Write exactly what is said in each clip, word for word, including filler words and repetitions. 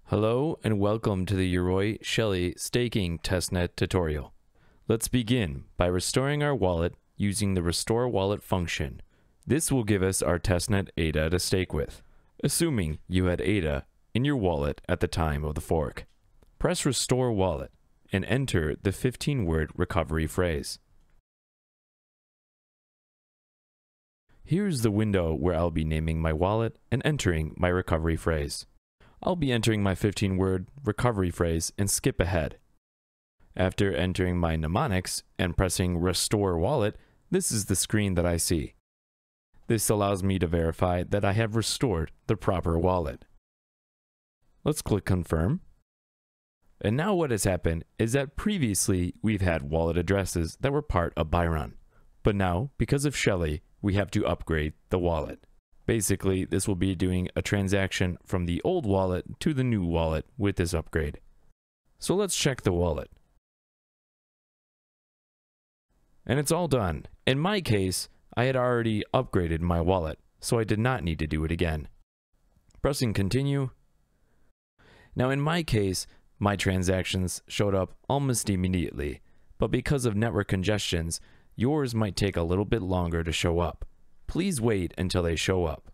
Hello and welcome to the Yoroi Shelley staking testnet tutorial. Let's begin by restoring our wallet using the restore wallet function. This will give us our testnet A D A to stake with, assuming you had A D A in your wallet at the time of the fork. Press restore wallet and enter the fifteen word recovery phrase. Here's the window where I'll be naming my wallet and entering my recovery phrase. I'll be entering my fifteen word recovery phrase and skip ahead. After entering my mnemonics and pressing restore wallet, this is the screen that I see. This allows me to verify that I have restored the proper wallet. Let's click confirm. And now what has happened is that previously we've had wallet addresses that were part of Byron. But now, because of Shelley, we have to upgrade the wallet. Basically, this will be doing a transaction from the old wallet to the new wallet with this upgrade. So let's check the wallet. And it's all done. In my case, I had already upgraded my wallet, so I did not need to do it again. Pressing continue. Now in my case, my transactions showed up almost immediately, but because of network congestions, yours might take a little bit longer to show up. Please wait until they show up.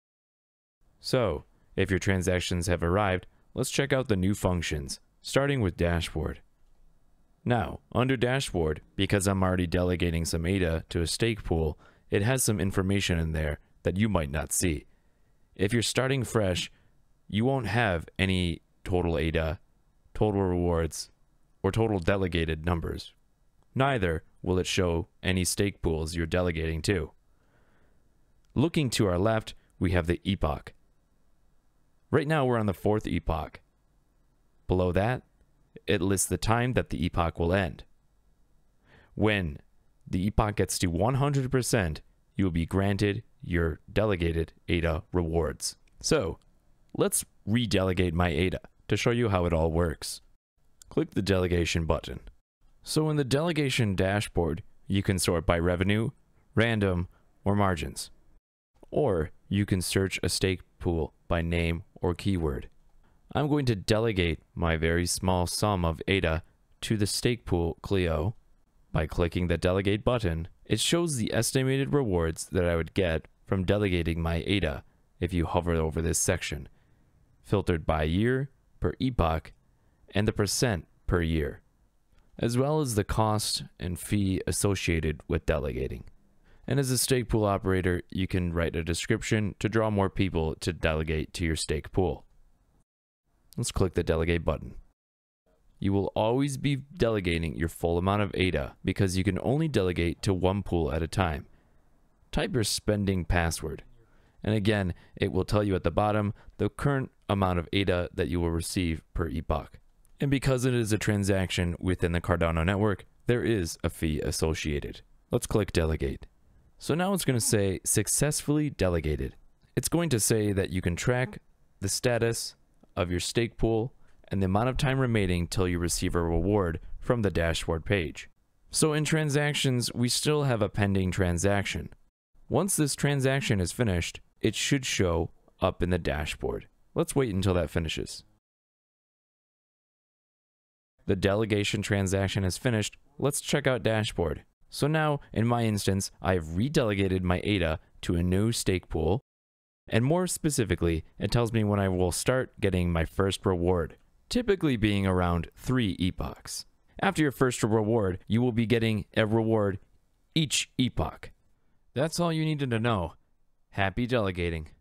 So, if your transactions have arrived, let's check out the new functions, starting with dashboard. Now, under dashboard, because I'm already delegating some A D A to a stake pool, it has some information in there that you might not see. If you're starting fresh, you won't have any total A D A, total rewards, or total delegated numbers. Neither will it show any stake pools you're delegating to. Looking to our left, we have the epoch. Right now we're on the fourth epoch. Below that, it lists the time that the epoch will end. When the epoch gets to one hundred percent, you will be granted your delegated A D A rewards. So, let's redelegate my A D A to show you how it all works. Click the delegation button. So in the delegation dashboard, you can sort by revenue, random, or margins. Or you can search a stake pool by name or keyword. I'm going to delegate my very small sum of A D A to the stake pool Clio. By clicking the delegate button, it shows the estimated rewards that I would get from delegating my A D A if you hover over this section, filtered by year, per epoch, and the percent per year, as well as the cost and fee associated with delegating. And as a stake pool operator, you can write a description to draw more people to delegate to your stake pool. Let's click the delegate button. You will always be delegating your full amount of A D A because you can only delegate to one pool at a time. Type your spending password. And again, it will tell you at the bottom the current amount of A D A that you will receive per epoch. And because it is a transaction within the Cardano network, there is a fee associated. Let's click delegate. So now it's going to say successfully delegated. It's going to say that you can track the status of your stake pool and the amount of time remaining till you receive a reward from the dashboard page. So in transactions, we still have a pending transaction. Once this transaction is finished, it should show up in the dashboard. Let's wait until that finishes. The delegation transaction is finished. Let's check out dashboard. So now, in my instance, I have redelegated my A D A to a new stake pool, and more specifically, it tells me when I will start getting my first reward, typically being around three epochs. After your first reward, you will be getting a reward each epoch. That's all you needed to know. Happy delegating.